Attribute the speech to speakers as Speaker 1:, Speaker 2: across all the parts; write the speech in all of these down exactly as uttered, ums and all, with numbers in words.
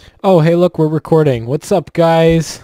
Speaker 1: Oh, hey, look, we're recording. What's up, guys?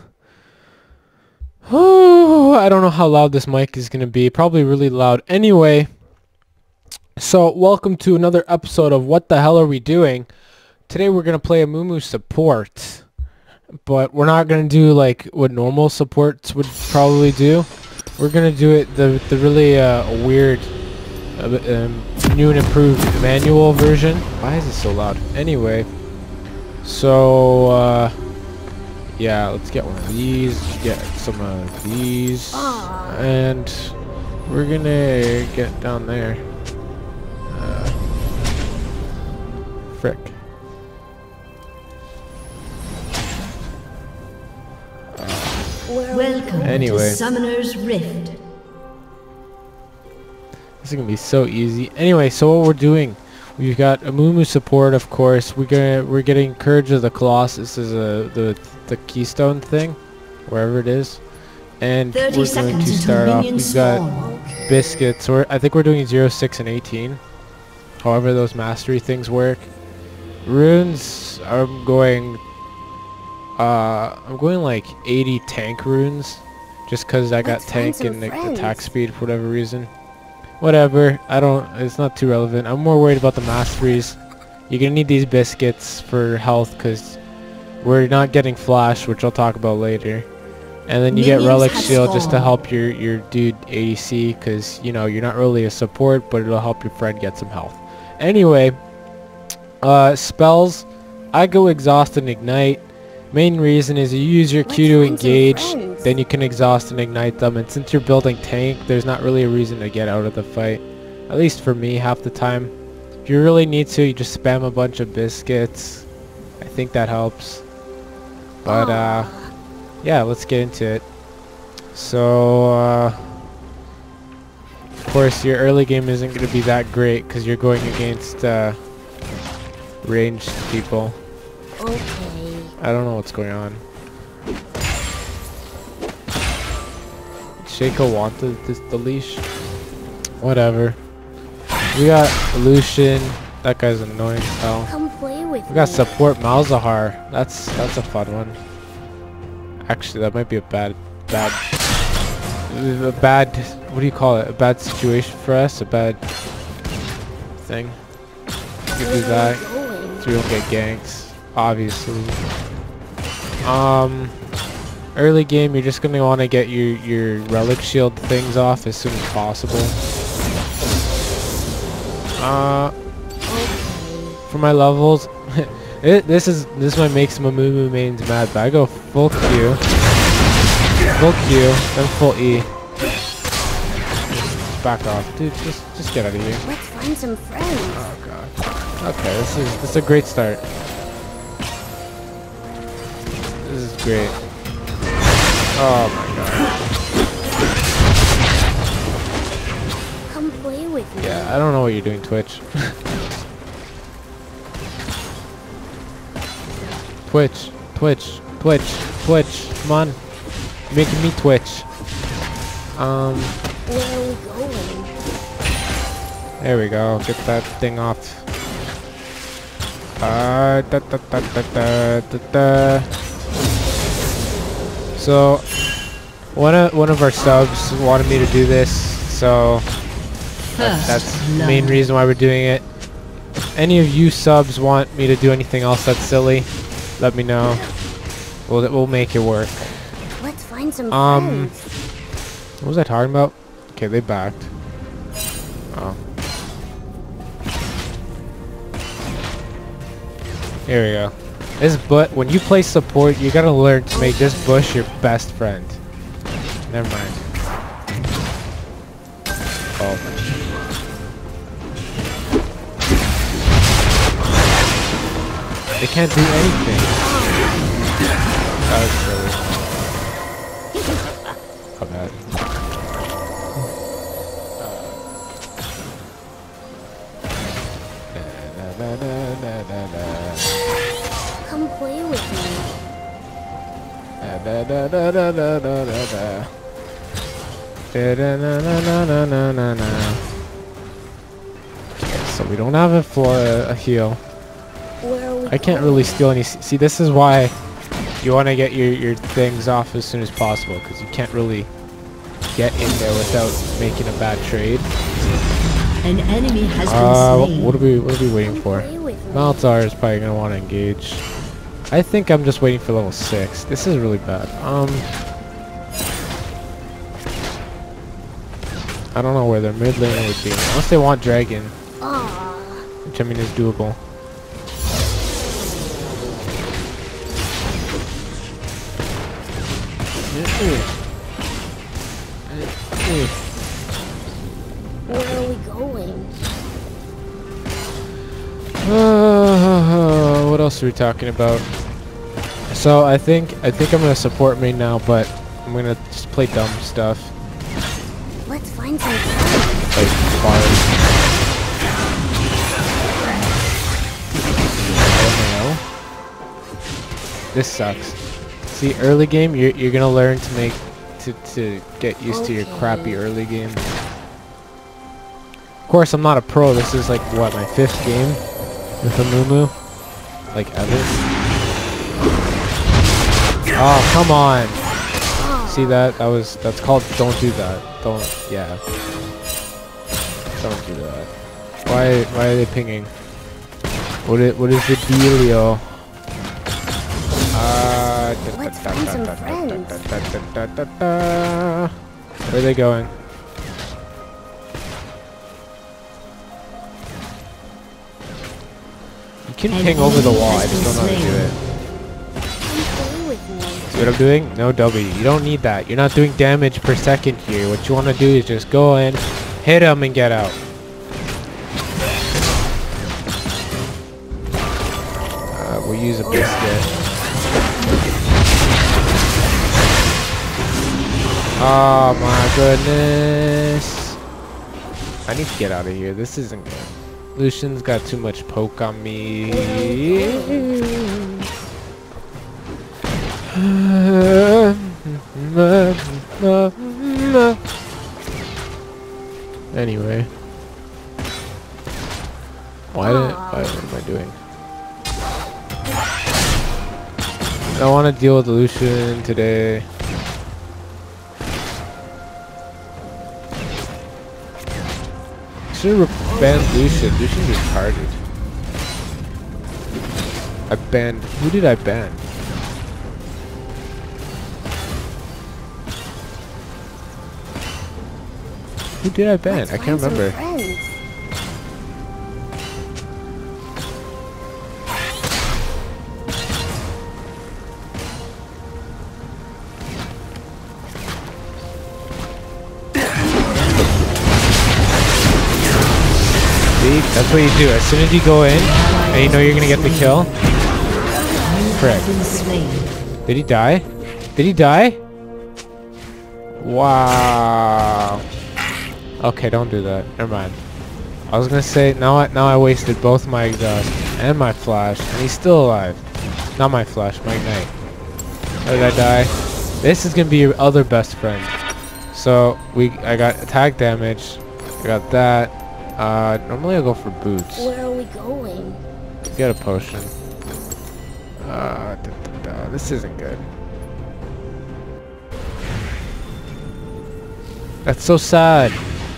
Speaker 1: Oh, I don't know how loud this mic is going to be. Probably really loud. Anyway, so welcome to another episode of What the Hell Are We Doing? Today we're going to play Amumu support. But we're not going to do like what normal supports would probably do. We're going to do it the, the really uh, weird, uh, um, new and improved manual version. Why is it so loud? Anyway. So, uh, yeah, let's get one of these, get some of these,
Speaker 2: Aww.
Speaker 1: and we're gonna get down there. Uh, frick.
Speaker 2: Welcome
Speaker 1: Anyway.
Speaker 2: to Summoner's Rift.
Speaker 1: This is gonna be so easy. Anyway, so what we're doing, we've got Amumu support, of course. We're gonna we're getting Courage of the Colossus as a the the keystone thing, wherever it is, and we're going to start off. We've got biscuits. Or I think we're doing zero, six, and eighteen. However, those mastery things work. Runes, I'm going. Uh, I'm going like eighty tank runes, just cause I got
Speaker 2: Let's find
Speaker 1: tank
Speaker 2: some
Speaker 1: and
Speaker 2: friends.
Speaker 1: attack speed for whatever reason. Whatever, I don't, it's not too relevant. I'm more worried about the masteries. You're gonna need these biscuits for health because we're not getting flash, which I'll talk about later. And then you
Speaker 2: Minions
Speaker 1: get relic
Speaker 2: have
Speaker 1: shield just to
Speaker 2: spawned.
Speaker 1: help your, your dude A D C because, you know, you're not really a support, but it'll help your friend get some health. Anyway, uh, spells, I go exhaust and ignite. Main reason is you use your Q to
Speaker 2: Let's find some
Speaker 1: engage,
Speaker 2: friends.
Speaker 1: then you can exhaust and ignite them, and since you're building tank, there's not really a reason to get out of the fight. At least for me, half the time. If you really need to, you just spam a bunch of biscuits. I think that helps. But, uh, yeah, let's get into it. So, uh, of course, your early game isn't going to be that great, because you're going against, uh, ranged people.
Speaker 2: Okay.
Speaker 1: I don't know what's going on. Shaco wanted this the leash. Whatever. We got Lucian. That guy's annoying as hell.
Speaker 2: Come play with
Speaker 1: We got
Speaker 2: me.
Speaker 1: support Malzahar. That's that's a fun one. Actually, that might be a bad bad a bad what do you call it? A bad situation for us. A bad thing. We could do that so we don't get ganks. Obviously. Um, early game, you're just gonna want to get your your relic shield things off as soon as possible. Uh, for my levels, it, this is this might make some Amumu mains mad, but I go full Q, full Q, then full E. Back off, dude. Just just get out of here.
Speaker 2: Let's find some friends.
Speaker 1: Oh god. Okay, this is this is a great start. This is great. Oh my god.
Speaker 2: Come play with me.
Speaker 1: Yeah, I don't know what you're doing, Twitch. Twitch, Twitch, Twitch, Twitch. Come on. You're making me Twitch. Um,
Speaker 2: Where are we going?
Speaker 1: there we go. Get that thing off. Uh, da, da, da, da, da, da, da. So, one of one of our subs wanted me to do this, so that, that's the main reason why we're doing it. If any of you subs want me to do anything else that's silly, let me know. We'll we'll make it work.
Speaker 2: Let's find some
Speaker 1: Um,
Speaker 2: friends.
Speaker 1: what was I talking about? Okay, they backed. Oh. Here we go. This but when you play support, you gotta learn to make this bush your best friend. Never mind. Oh. They can't do anything. That was silly. How bad. Na, na, na, na, na.
Speaker 2: Come play with me.
Speaker 1: Da da da da da da da da. Da da na na na na na na na. Okay, so we don't have it for a, a heal.
Speaker 2: Where are we
Speaker 1: I can't
Speaker 2: going?
Speaker 1: really steal any. s- See, this is why you want to get your, your things off as soon as possible, because you can't really get in there without making a bad trade.
Speaker 3: An enemy has been
Speaker 1: Uh,
Speaker 3: slain.
Speaker 1: what are we what are we waiting
Speaker 2: Come
Speaker 1: for?
Speaker 2: play with me.
Speaker 1: Maltar is probably gonna want to engage. I think I'm just waiting for level six. This is really bad. Um, I don't know where their mid lane would be, unless they want dragon,
Speaker 2: Aw,
Speaker 1: which I mean is doable.
Speaker 2: where are we going?
Speaker 1: Uh, what else are we talking about? So I think I think I'm gonna support main now, but I'm gonna just play dumb stuff
Speaker 2: Let's find some friends.
Speaker 1: like bars. Oh no! This sucks. See, early game, you're you're gonna learn to make to to get used to your crappy
Speaker 2: Okay.
Speaker 1: early game. Of course, I'm not a pro. This is like what, my fifth game with Amumu, like ever. Oh, come on. See that? That was, that's called don't do that. Don't, yeah. Don't do that. Why, why are they pinging? What is, what is the dealio? Uh,
Speaker 2: Let's find some friends.
Speaker 1: where are they going? You can
Speaker 3: An
Speaker 1: ping over the
Speaker 3: enemy
Speaker 1: wall, I
Speaker 3: has
Speaker 1: just
Speaker 3: been
Speaker 1: don't know how to do
Speaker 3: slain.
Speaker 1: it.
Speaker 2: Come play with me.
Speaker 1: See what I'm doing? No W. You don't need that. You're not doing damage per second here. What you want to do is just go in, hit him, and get out. Uh, we'll use a biscuit. Oh my goodness. I need to get out of here. This isn't good. Lucian's got too much poke on me. Anyway. Why did why, what am I doing? I want to deal with Lucian today. Should have banned Lucian. Lucian's retarded. I banned. Who did I ban? Who did I ban?
Speaker 2: Let's
Speaker 1: I can't
Speaker 2: find some
Speaker 1: remember.
Speaker 2: friends.
Speaker 1: See? That's what you do. As soon as you go in, and you know you're gonna get the kill. Correct.
Speaker 3: Been slain.
Speaker 1: Did he die? Did he die? Wow. Okay, don't do that. Never mind. I was gonna say now. I now I wasted both my exhaust and my flash, and he's still alive. Not my flash, my ignite. How did I die? This is gonna be your other best friend. So we, I got attack damage. I got that. Uh, normally I go for boots.
Speaker 2: Where are we going?
Speaker 1: Get a potion. Uh, da, da, da. This isn't good. That's so sad.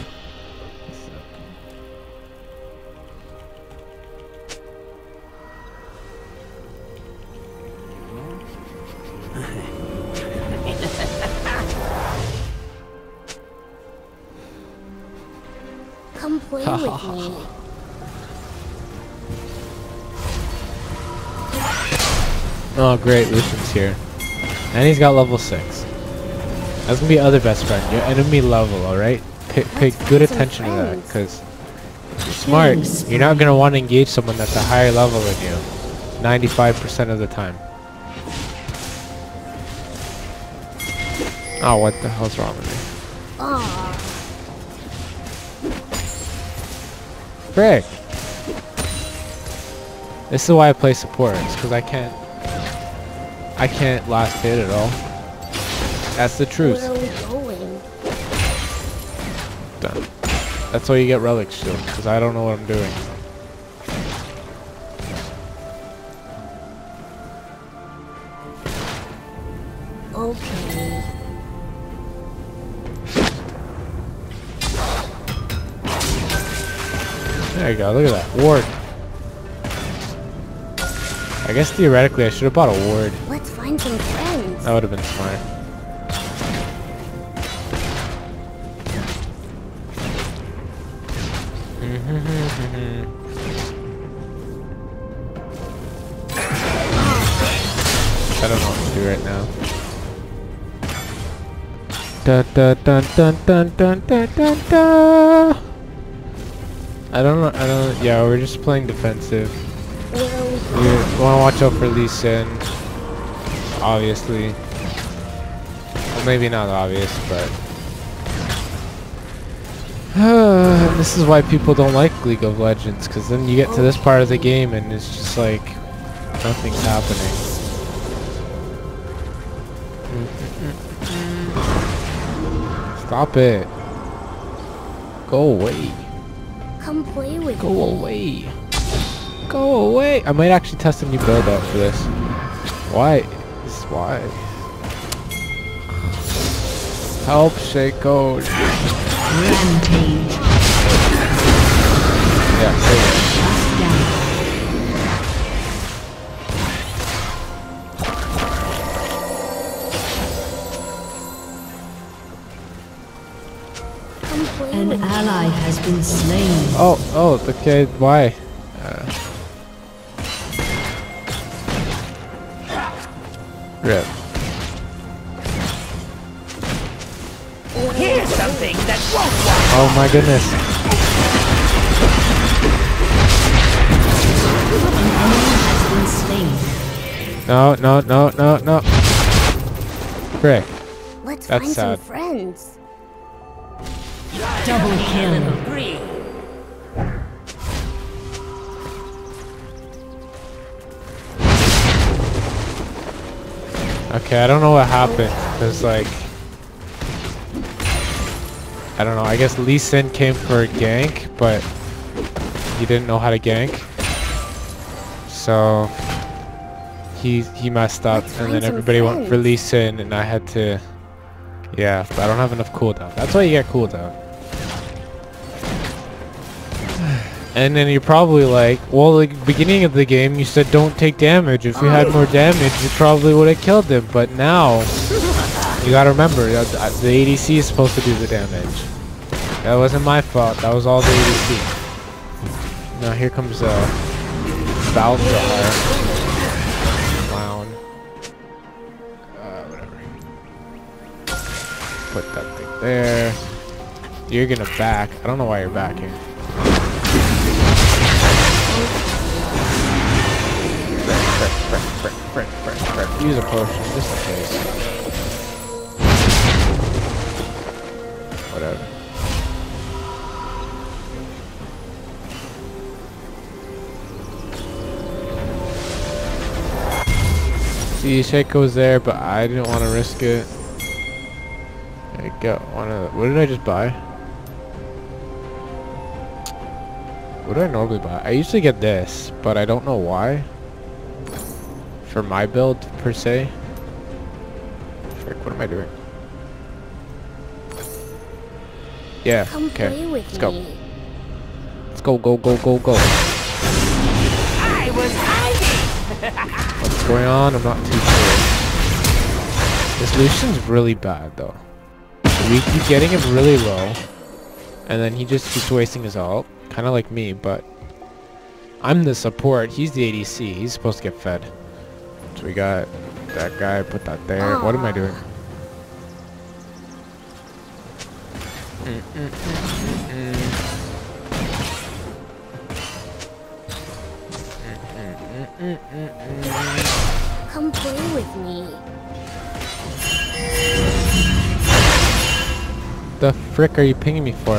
Speaker 2: Come play with me.
Speaker 1: Oh great, Lucian's here. And he's got level six. That's gonna be your other best friend, your enemy level, alright? Pay, pay good attention to that, because you're smart. You're not gonna want to engage someone that's a higher level than you. ninety-five percent of the time. Oh, what the hell's wrong with me?
Speaker 2: Aw,
Speaker 1: Frick! This is why I play support, it's because I can't... I can't last hit at all. That's the truth.
Speaker 2: where are we going?
Speaker 1: Done. That's why you get relic shield, because I don't know what I'm doing.
Speaker 2: Okay.
Speaker 1: There you go. Look at that ward. I guess theoretically I should have bought a ward.
Speaker 2: Let's find some friends.
Speaker 1: That would have been smart. I don't know what to do right now. Dun dun dun dun dun dun dun dun dun. I don't know. I don't. Yeah, we're just playing defensive.
Speaker 2: Where are we
Speaker 1: We want to watch out for Lee Sin. Obviously. Well, maybe not obvious, but. This is why people don't like League of Legends, because then you get to this part of the game and it's just like nothing's happening. Stop it. Go away.
Speaker 2: Come play with
Speaker 1: Go
Speaker 2: me.
Speaker 1: away. Go away. I might actually test a new build out for this. Why? This is why. Help, Shaco.
Speaker 3: Rampage.
Speaker 1: Yeah, say it.
Speaker 3: Shut down.
Speaker 2: Come play
Speaker 3: An
Speaker 2: with me.
Speaker 3: ally has been slain.
Speaker 1: Oh, oh, okay, why? Uh, rip.
Speaker 4: Here's something that won't work.
Speaker 1: Oh my goodness.
Speaker 3: An enemy has been slain.
Speaker 1: No, no, no, no, no. Frick.
Speaker 2: Let's
Speaker 1: That's
Speaker 2: find
Speaker 1: sad.
Speaker 2: some friends.
Speaker 3: Double kill.
Speaker 4: Breathe.
Speaker 1: Okay, I don't know what happened. Cause like, I don't know. I guess Lee Sin came for a gank, but he didn't know how to gank, so he he messed up,
Speaker 2: Let's
Speaker 1: and
Speaker 2: find
Speaker 1: then
Speaker 2: some
Speaker 1: everybody went for
Speaker 2: friends.
Speaker 1: Lee Sin, and I had to. Yeah, but I don't have enough cooldown. That's why you get cooldown. And then you're probably like, well, like beginning of the game, you said don't take damage. If you had more damage, you probably would have killed him. But now, you gotta remember, that the A D C is supposed to do the damage. That wasn't my fault. That was all the A D C. Now here comes uh, Balthazar. Clown. Uh, whatever. Put that thing there. You're gonna back. I don't know why you're backing. Use a potion, just in case. Whatever. See, Shaco's there, but I didn't want to risk it. There you go. Wanna, what did I just buy? What do I normally buy? I usually get this, but I don't know why. For my build, per se. Frick, what am I doing? Yeah,
Speaker 2: Come
Speaker 1: okay.
Speaker 2: play with
Speaker 1: Let's go.
Speaker 2: me.
Speaker 1: Let's go, go, go, go, go.
Speaker 4: I was hiding.
Speaker 1: What's going on? I'm not too sure. This Lucian's really bad, though. We keep getting him really low, and then he just keeps wasting his ult. Kind of like me, but I'm the support. He's the A D C. He's supposed to get fed. So we got that guy. Put that there. What am I doing? Mm, mm, mm, mm, mm. Mm, mm, mm, mm.
Speaker 2: Come play with me.
Speaker 1: The frick are you pinging me for?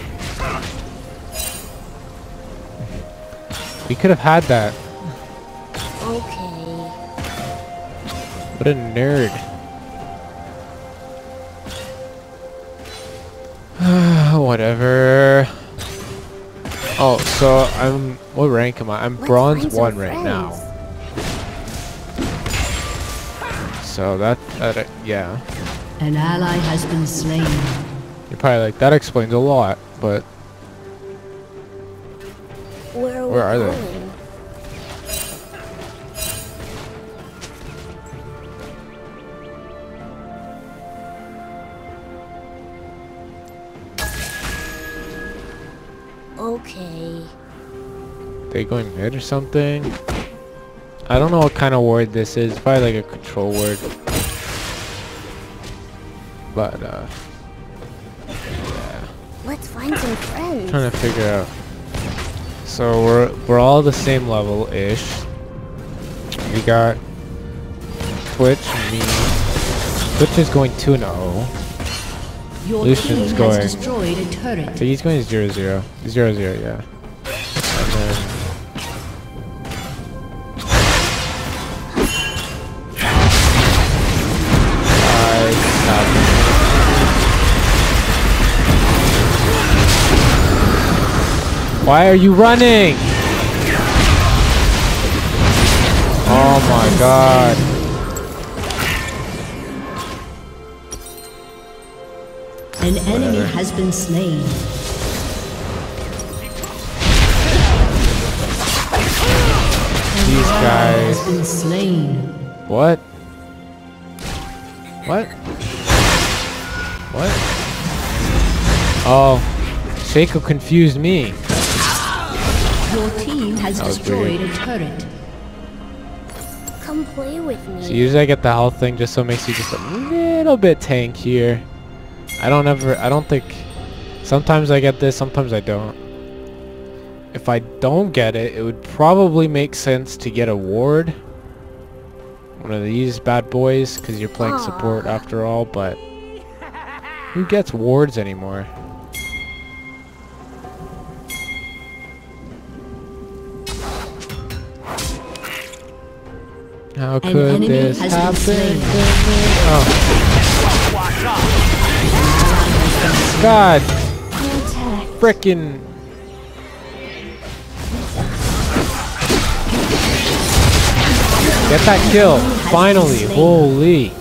Speaker 1: We could have had that.
Speaker 2: Okay.
Speaker 1: What a nerd. Whatever. Oh, so I'm... What rank am I? I'm
Speaker 2: Let's
Speaker 1: bronze
Speaker 2: find some
Speaker 1: one right now.
Speaker 2: friends.
Speaker 1: So that, that uh, yeah.
Speaker 3: An ally has been slain.
Speaker 1: You're probably like, that explains a lot, but
Speaker 2: Where are,
Speaker 1: Where are
Speaker 2: we
Speaker 1: they?
Speaker 2: going? Okay.
Speaker 1: they going mid or something? I don't know what kind of ward this is. It's probably like a control word. But uh yeah.
Speaker 2: Let's find some friends.
Speaker 1: Trying to figure out. So we're we're all the same level ish. We got Twitch and me. Twitch is going two and oh.
Speaker 3: Your
Speaker 1: Lucian's
Speaker 3: team
Speaker 1: going.
Speaker 3: has destroyed a turret.
Speaker 1: So he's going zero zero. Zero zero, yeah. And then five, seven. Why are you running? Oh my god.
Speaker 3: An enemy has been slain.
Speaker 1: These guys.
Speaker 3: Has been slain.
Speaker 1: What? What? What? Oh, Shaco confused me.
Speaker 3: Your team has
Speaker 1: That was
Speaker 3: destroyed
Speaker 1: weird.
Speaker 3: a turret.
Speaker 2: Come play with me.
Speaker 1: So usually I get the health thing just so it makes you just a little bit tankier. I don't ever, I don't think, sometimes I get this, sometimes I don't. If I don't get it, it would probably make sense to get a ward. One of these bad boys, because you're playing support after all, but who gets wards anymore? How
Speaker 3: An
Speaker 1: could
Speaker 3: enemy
Speaker 1: this
Speaker 3: has been
Speaker 1: happen?
Speaker 3: slain.
Speaker 1: Oh.
Speaker 4: Watch out!
Speaker 1: God, frickin' get that kill! Finally, holy!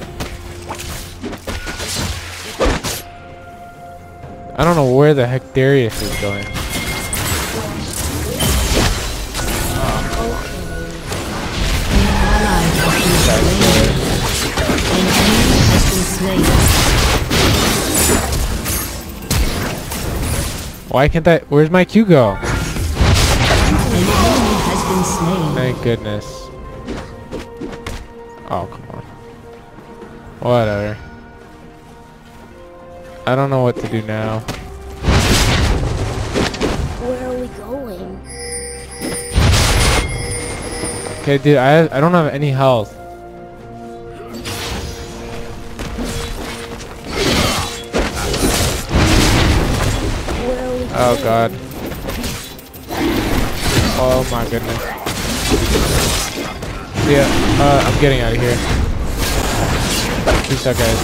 Speaker 1: I don't know where the heck Darius is going.
Speaker 3: An enemy has been slain.
Speaker 1: Why can't that? Where's my Q go?
Speaker 3: An enemy has been slain.
Speaker 1: Thank goodness. Oh, come on. Whatever. I don't know what to do now.
Speaker 2: Where are we going?
Speaker 1: Okay, dude, I I don't have any health.
Speaker 2: Where are we going?
Speaker 1: Oh god. Oh my goodness. Yeah, uh, I'm getting out of here. Peace out, guys.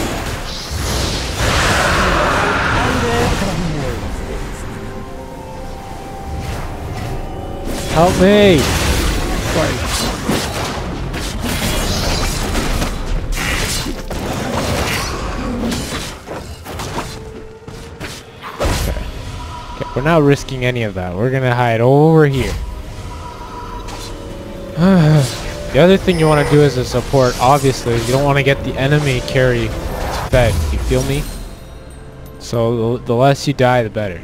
Speaker 1: Help me! Christ. Okay. Okay, we're not risking any of that. We're gonna hide over here. The other thing you want to do as a support, obviously, is you don't want to get the enemy carry fed. You feel me? So the, the less you die, the better.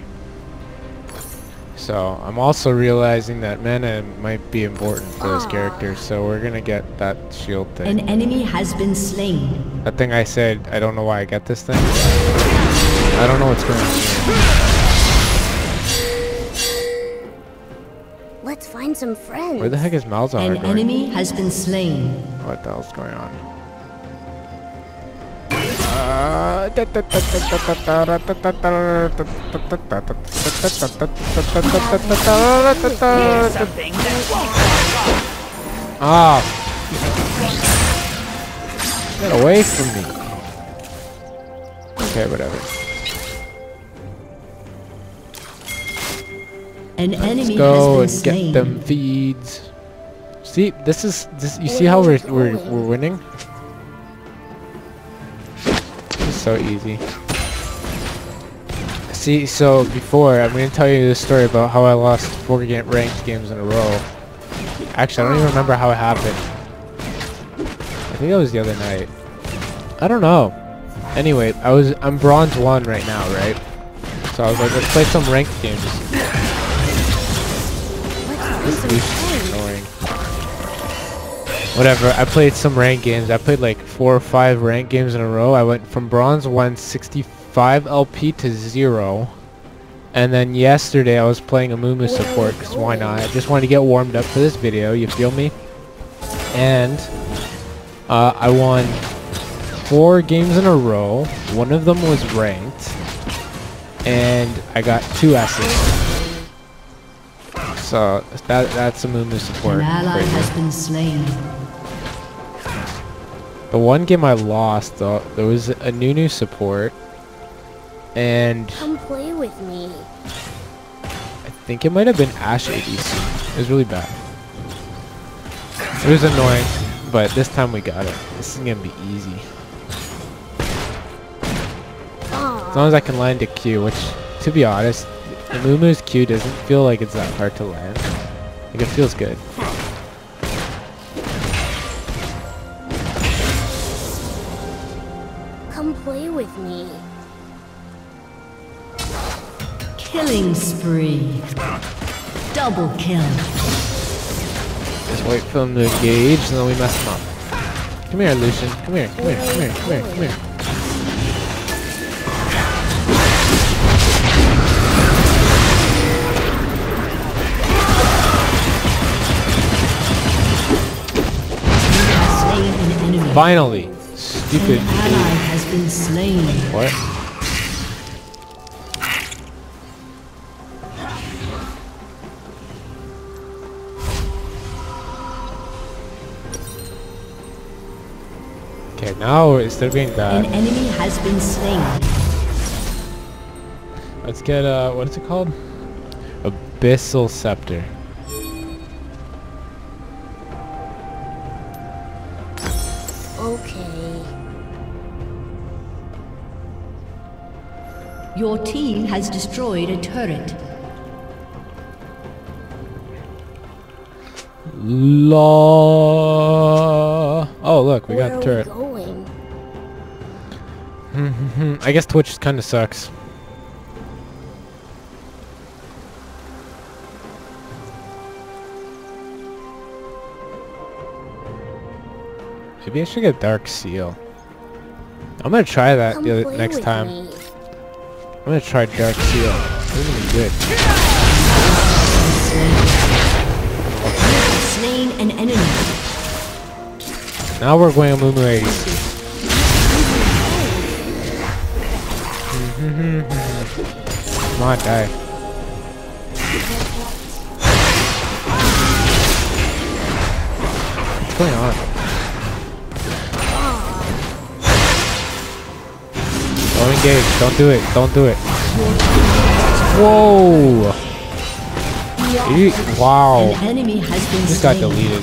Speaker 1: So I'm also realizing that mana might be important for this character, so we're gonna get that shield thing.
Speaker 3: An enemy has been slain.
Speaker 1: That thing I said, I don't know why I get this thing. I don't know what's going on here.
Speaker 2: Let's find some friends.
Speaker 1: Where the heck is Malzahar
Speaker 3: An
Speaker 1: going?
Speaker 3: enemy has been slain.
Speaker 1: What the hell's going on? Uh,
Speaker 4: Here's something that won't
Speaker 1: Ah! Get away from me! Okay, whatever.
Speaker 3: An
Speaker 1: Let's
Speaker 3: enemy
Speaker 1: go
Speaker 3: has been
Speaker 1: and
Speaker 3: slain.
Speaker 1: get them feeds. See, this is this. You see how we're we're we're winning? so easy. See, so before, I'm going to tell you this story about how I lost four ga ranked games in a row. Actually, I don't even remember how it happened. I think that was the other night. I don't know. Anyway, I was I'm bronze one right now, right? So I was like, let's play some ranked games. This is annoying. Whatever. I played some ranked games. I played like four or five ranked games in a row. I went from bronze one sixty-five L P to zero. And then yesterday I was playing Amumu support because why not? I just wanted to get warmed up for this video. You feel me? And uh, I won four games in a row. One of them was ranked, and I got two S's. So that that's Amumu support.
Speaker 3: An ally
Speaker 1: right
Speaker 3: has
Speaker 1: here.
Speaker 3: been slain.
Speaker 1: The one game I lost though, there was a Nunu support, and
Speaker 2: Come play with me.
Speaker 1: I think it might have been Ashe A D C. It was really bad. It was annoying, but this time we got it. This is gonna be easy. As long as I can land a Q, which, to be honest, Amumu's Q doesn't feel like it's that hard to land. Like, it feels good.
Speaker 2: Come play with me.
Speaker 3: Killing spree. Double kill.
Speaker 1: Just wait for him to engage, and then we mess him up. Come here, Lucian. Come here, come here, come here, come here, come here. Finally! Stupid.
Speaker 3: An ally has been slain.
Speaker 1: What? Okay, now instead of being
Speaker 3: An
Speaker 1: bad,
Speaker 3: enemy has been slain.
Speaker 1: let's get uh, what is it called? Abyssal Scepter.
Speaker 2: Okay.
Speaker 3: Your team has destroyed a turret.
Speaker 1: La. Oh, look, we
Speaker 2: Where
Speaker 1: got
Speaker 2: are
Speaker 1: turret.
Speaker 2: we going?
Speaker 1: I guess Twitch kind of sucks. Maybe I should get Dark Seal. I'm gonna try that
Speaker 2: Come
Speaker 1: the other,
Speaker 2: play
Speaker 1: next
Speaker 2: with
Speaker 1: time.
Speaker 2: me.
Speaker 1: I'm gonna try Dark Seal. It's gonna be good.
Speaker 3: Slain an enemy.
Speaker 1: Now we're going Amumu A D C. Come on, die. What's going on? Don't engage. Don't do it. Don't do it. Whoa! You, wow.
Speaker 3: An enemy has been
Speaker 1: Just got
Speaker 3: slain.
Speaker 1: deleted.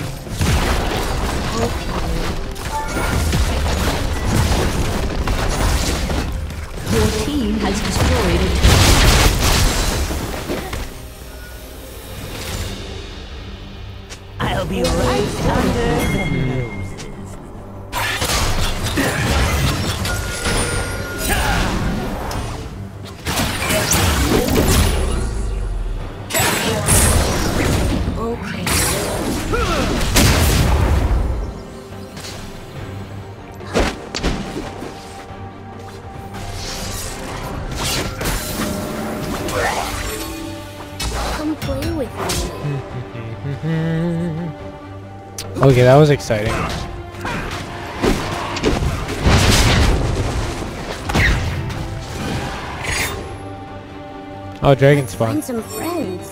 Speaker 3: Your team has destroyed a turret.
Speaker 4: I'll be right under the noses.
Speaker 2: Come play with me.
Speaker 1: Okay, that was exciting. Oh, dragon spawn.
Speaker 2: Find some friends.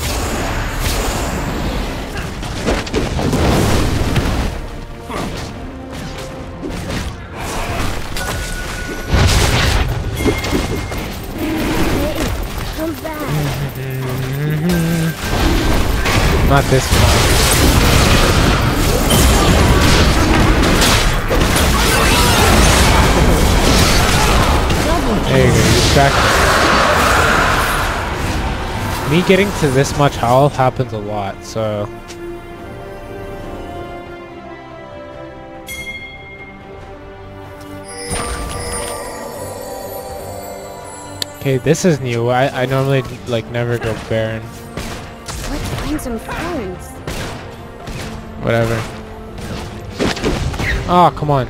Speaker 2: Hey, come back.
Speaker 1: Not this time. distracting. Me getting to this much health happens a lot, so... Okay, this is new. I, I normally, like, never go Baron.
Speaker 2: Let's find some friends.
Speaker 1: Whatever. Oh, come on.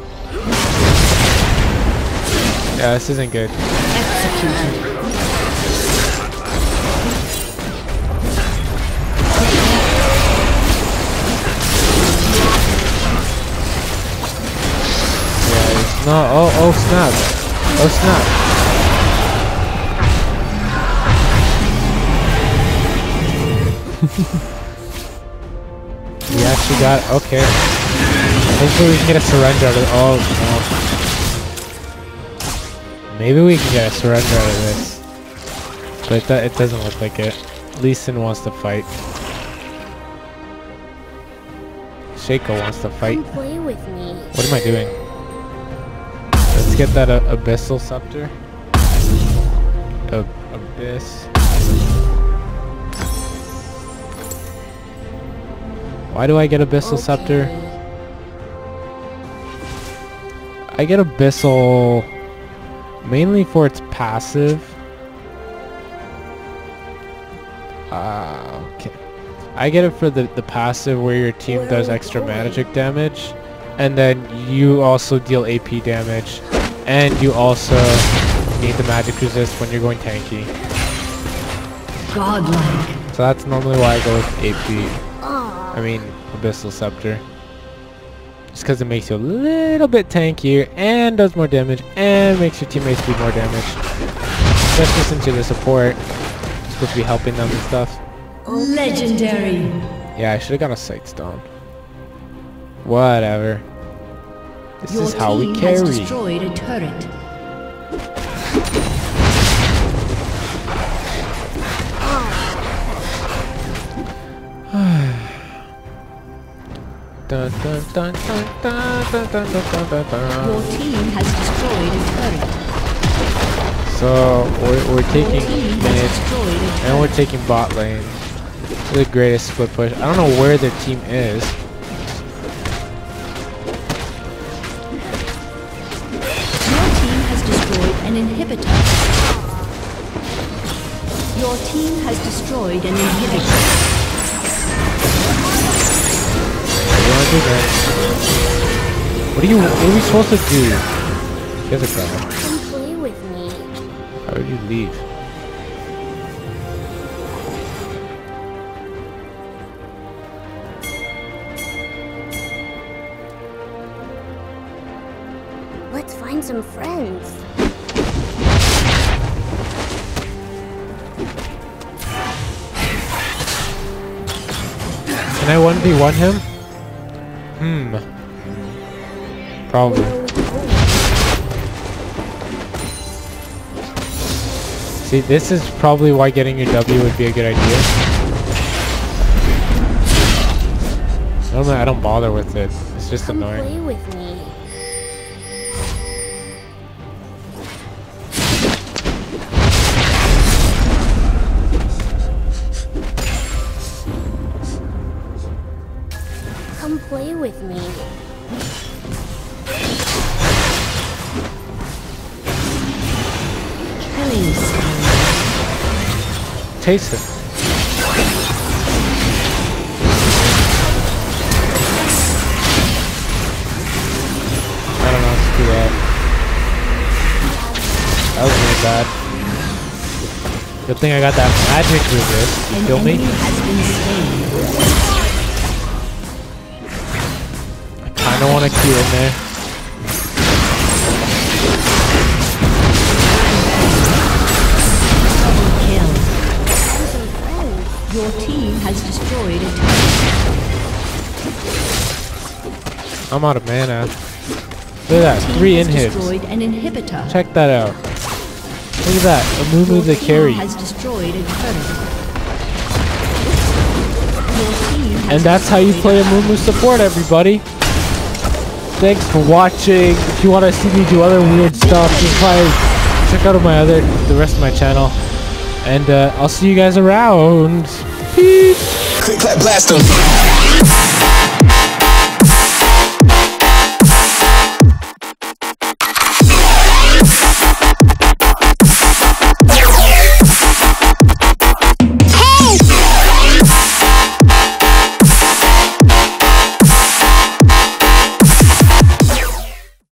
Speaker 1: Yeah, this isn't good.
Speaker 3: Executed.
Speaker 1: Yeah, no, oh, oh snap. Oh snap. We actually got, okay. Hopefully we can get a surrender out of, oh no. Maybe we can get a surrender out of this. But it, do, it doesn't look like it. Lee Sin wants to fight. Shaco wants to fight.
Speaker 2: Come play with me.
Speaker 1: What am I doing? Let's get that uh, Abyssal Scepter. Uh, Abyss. Why do I get Abyssal
Speaker 2: Okay.
Speaker 1: Scepter? I get Abyssal mainly for its passive. Uh, okay. I get it for the, the passive where your team does extra magic damage. And then you also deal A P damage. And you also need the magic resist when you're going tanky.
Speaker 3: Godlike.
Speaker 1: So that's normally why I go with A P.
Speaker 2: Aw.
Speaker 1: I mean, Abyssal Scepter. Just because it makes you a little bit tankier and does more damage and makes your teammates do more damage. Especially since you're the support. You're supposed to be helping them and stuff.
Speaker 3: Legendary.
Speaker 1: Yeah, I should have got a Sight Stone. Whatever. This
Speaker 3: Your
Speaker 1: is how we
Speaker 3: team
Speaker 1: carry.
Speaker 3: has destroyed a turret.
Speaker 1: Dun, dun, dun, dun, dun, dun, dun, dun, dun, dun.
Speaker 3: Your team has destroyed a turret.
Speaker 1: So we're, we're taking
Speaker 3: Your team
Speaker 1: mid
Speaker 3: has destroyed a turret.
Speaker 1: and we're taking bot lane. The greatest split push. I don't know where their team is.
Speaker 3: Your team has destroyed an inhibitor. Your team has destroyed an inhibitor.
Speaker 1: What do you want to do, man? What are you? What are we supposed to do? You guys are crying.
Speaker 2: Come play with me.
Speaker 1: How did you leave?
Speaker 2: Let's find some friends.
Speaker 1: Can I one v one him? Hmm. Probably.
Speaker 2: Where are we going?
Speaker 1: See, this is probably why getting your W would be a good idea. Normally, I don't bother with it. It's just
Speaker 2: Come
Speaker 1: annoying.
Speaker 2: play with me. Come play with me.
Speaker 3: Killing spree.
Speaker 1: Taste it. I don't know, let's do that. That was really bad. Good thing I got that magic resist. You
Speaker 3: An
Speaker 1: feel me?
Speaker 3: enemy has been slain.
Speaker 1: I kinda wanna Q in there.
Speaker 3: Double kill.
Speaker 2: Find some friends.
Speaker 3: Your team has destroyed a turret.
Speaker 1: I'm out of mana. Look at that,
Speaker 3: Team
Speaker 1: three
Speaker 3: has
Speaker 1: inhibs.
Speaker 3: destroyed an inhibitor.
Speaker 1: Check that out. Look at that, Amumu
Speaker 3: Your
Speaker 1: the
Speaker 3: team
Speaker 1: carry.
Speaker 3: has destroyed a turret. Your team has
Speaker 1: And that's how you play
Speaker 3: destroyed
Speaker 1: Amumu support, everybody. Thanks for watching. If you want to see me do other weird stuff, just by check out my other, the rest of my channel. And uh, I'll see you guys around. Peace.
Speaker 5: Click, clap, blast 'em.